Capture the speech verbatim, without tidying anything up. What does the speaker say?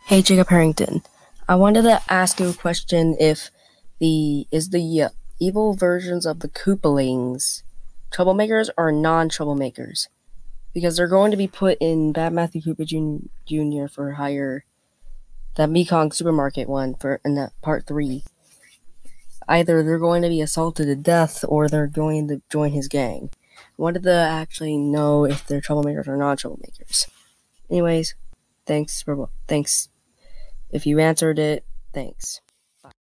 Hey, Jacob Harrington. I wanted to ask you a question if the is the uh, evil versions of the Koopalings troublemakers or non-troublemakers? Because they're going to be put in Bad Matthew Cooper Junior for hire, that Mekong supermarket one for in that part three. Either they're going to be assaulted to death or they're going to join his gang. I wanted to actually know if they're troublemakers or non-troublemakers. Anyways, thanks for thanks. If you answered it, thanks.